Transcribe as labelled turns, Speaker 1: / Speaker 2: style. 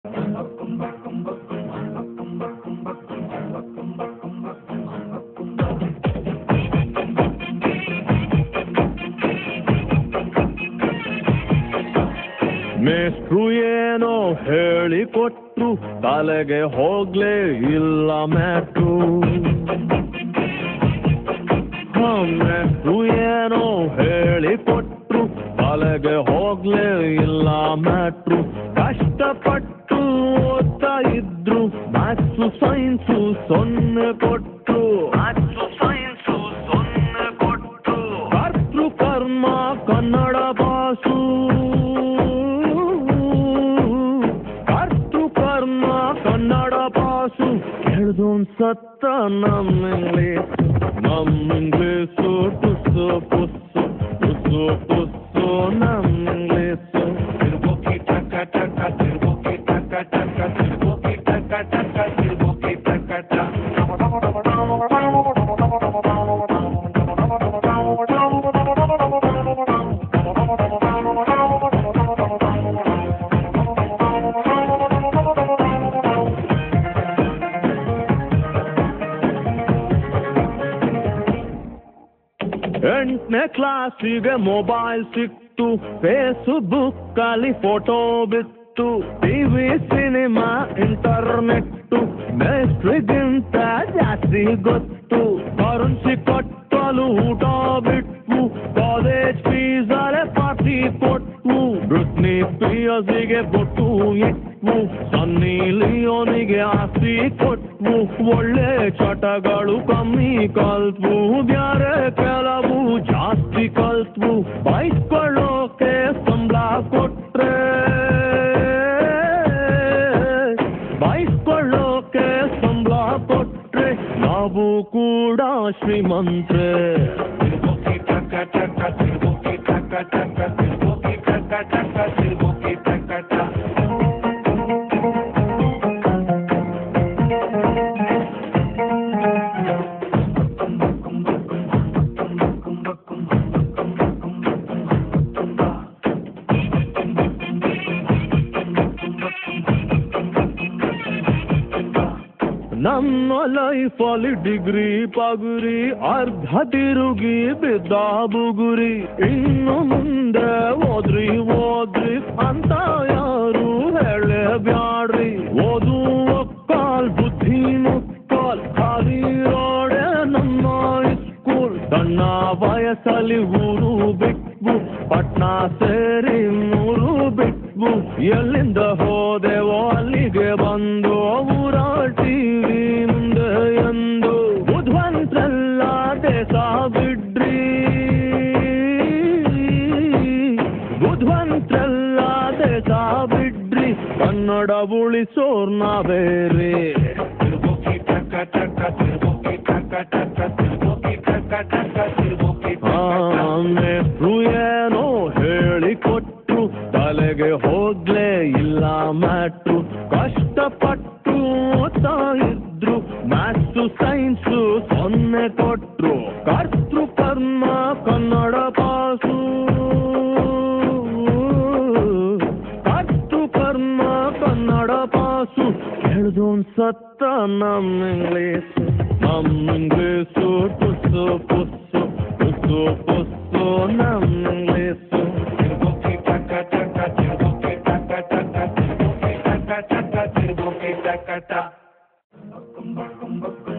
Speaker 1: ಮೇಷ್ಟ್ರು ಏನೋ ಹೇಳಿಕೊಟ್ರು, ತಲೆಗೆ ಹೋಗ್ಲೇ ಇಲ್ಲ ಮ್ಯಾಟ್ರು. ಮೇಷ್ಟ್ರು ಏನೋ ಹೇಳಿಕೊಟ್ರು, ತಲೆಗೆ ಹೋಗ್ಲೇ ಇಲ್ಲ ಮ್ಯಾಟ್ರು. ಕಷ್ಟಪಟ್ಟು ಓದ್ತಾ ಇದ್ರು, ಮ್ಯಾಥ್ಸು ಸೈನ್ಸು ಸೊನ್ನೆ ಕೊಟ್ರು. ಮ್ಯಾಥ್ಸು ಸೈನ್ಸು ಸೊನ್ನೆ ಕೊಟ್ರು. ಕರ್ತೃ ಕರ್ಮ ಕನ್ನಡ ಭಾಷು. ಕರ್ತೃ ಕರ್ಮ ಕನ್ನಡ ಭಾಷು. ಕೆಳ್ದೊಂದ್ ಸತ್ತ ನಮ್ಮ ಇಂಗ್ಲೀಷು ಟುಸ್ಸು ಪುಸ್ಸು ಟುಸ್ಸು ಪುಸ್ಸು ನಮ್ಮ ಇಂಗ್ಲೀಷು. ತಿರ್ಬೋಕಿ ಟಕ ಟಕ ತಿರ್ಬೋಕಿ ಟಕ ಟಕ ತಿರ್ಬೋಕಿ ಟಕ ಟಕ ತಿರ್ಬೋಕಿ ಟಕ ಟಕ. ಎಂಟನೇ ಕ್ಲಾಸಿಗೆ ಮೊಬೈಲ್ ಸಿಕ್ತು, ಫೇಸ್ಬುಕ್ ಅಲ್ಲಿ ಫೋಟೋ ಬಿತ್ತು. ಟಿವಿ ಸಿನಿಮಾ ಇಂಟರ್ನೆಟ್ಟು, ಮೇಸ್ಟ್ರಿಗಿಂತ ಜಾಸ್ತಿ ಗೊತ್ತು. ಕರೆನ್ಸಿ ಕಟ್ಟಲು ಊಟ ಬಿಟ್ವು, ಕಾಲೇಜ್ ಫೀಸ್ ಅಲ್ಲೇ ಪಾರ್ಟಿ ಕೊಟ್ವು. ಬ್ರಿಟ್ನಿ ಪಿಯರ್ಸಿಗೆ ಬೊಟ್ಟು ಇಟ್ವು, ಸನ್ನಿ ಲಿಯೋನಿಗೆ ಆಸ್ತಿ ಕೊಟ್ವು. ಒಳ್ಳೆ ಚಟಗಳು ಕಮ್ಮಿ ಕಲ್ತ್ವು, ಬ್ಯಾರೆ ಕೆಲವು ಜಾಸ್ತಿ ಕಲ್ತ್ವು. ಬೈಸ್ಕೊಳ್ಳೋಕೆ ಸಂಬಳ ಕೊಟ್ರೆ, ಬೈಸ್ಕೊಳ್ಳೋಕೆ ಸಂಬಳ ಕೊಟ್ರೆ ನಾವು ಕೂಡ ಶ್ರೀಮಂತ್ರೆ. ತಿರ್ಬೋಕಿ ಟಕ ಟಕ ತಿರ್ಬೋಕಿ ಟಕ ಟಕ ತಿರ್ಬೋಕಿ ಟಕ ಟಕ ತಿರ್ಬೋಕಿ ಟಕ ಟಕ. ನಮ್ಮ ಲೈಫಲ್ಲಿ ಡಿಗ್ರಿ ಪಗುರಿ, ಅರ್ಧ ತಿರುಗಿ ಬಿದ್ದ ಬುಗುರಿ. ಇನ್ನು ಮುಂದೆ ಓದ್ರಿ ಓದ್ರಿ ಅಂತ ಯಾರು ಹೇಳೇ ಬ್ಯಾಡ್ರಿ. ಓದು ಒಕ್ಕಾಲ್ ಬುದ್ಧಿ ಮುಕ್ಕಾಲ್, ಖಾಲಿ ರೋಡೆ ನಮ್ಮ ಸ್ಕೂಲ್. ಸಣ್ಣ ವಯಸ್ಸಲ್ಲಿ ಊರು ಬಿಟ್ವು, ಪಟ್ನ ಸೇರಿ ಮೂರು ಬಿಟ್ವು. ಎಲ್ಲಿಂದ ಹೋದೆವೋ ಅಲ್ಲಿಗೆ ಬಂದು ಊರ ಟಿವಿ ಮುಂದೆ ಎಂದು. ಬುದ್ಧವಂತರೆಲ್ಲ ದೇಶ ಬಿಡ್ರಿ, ಬುದ್ಧವಂತರೆಲ್ಲ ದೇಶ ಬಿಡ್ರಿ. ಕನ್ನಡ ಉಳಿಸೋರ್ ನಾವೇರಿ. ತಿರ್ಬೋಕಿ ಟಕ ಟಕ ತಿರ್ಬೋಕಿ ಟಕ ಟಕ ತಿರ್ಬೋಕಿ ಟಕ ಟಕ ತಿರ್ಬೋಕಿ ಟಕ ಟಕ. ಮೇಷ್ಟ್ರು ಏನೋ ಹೇಳಿಕೊಟ್ರು, ತಲೆಗೆ ಹೋಗ್ಲೇ ಇಲ್ಲ ಮ್ಯಾಟ್ರು. ಕಷ್ಟಪಟ್ಟು ಓದ್ತಾ ಇದ್ರು, ಮ್ಯಾಥ್ಸು ಸೈನ್ಸು ಸೊನ್ನೆ ಕೊಟ್ರು. ಕರ್ತೃ ಕರ್ಮ ಕನ್ನಡ ಭಾಷು. ಕರ್ತೃ ಕರ್ಮ ಕನ್ನಡ ಭಾಷು. ಕೆಳ್ದೊಂದ್ ಸತ್ತ ನಮ್ಮ ಇಂಗ್ಲೀಷು. ನಮ್ಮ ಇಂಗ್ಲೀಷು ಟುಸ್ಸು ಪುಸ್ಸು ಟುಸ್ಸು ಪುಸ್ಸು ನಮ್ಮ ಇಂಗ್ಲೀಷು. ತಿರ್ಬೋಕಿ ಟಕ ಟಕ ತಿರ್ಬೋಕಿ ಟಕ ಟಕ ತಿರ್ಬೋಕಿ ಟಕ ಟಕ ತಿರ್ಬೋಕಿ ಟಕ ಟಕ.